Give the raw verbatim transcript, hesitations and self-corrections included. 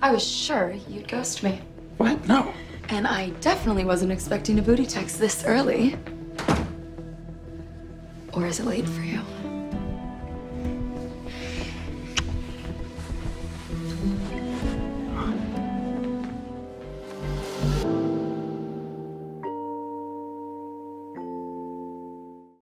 I was sure you'd ghost me. What? No. And I definitely wasn't expecting a booty text this early. Or is it late for you?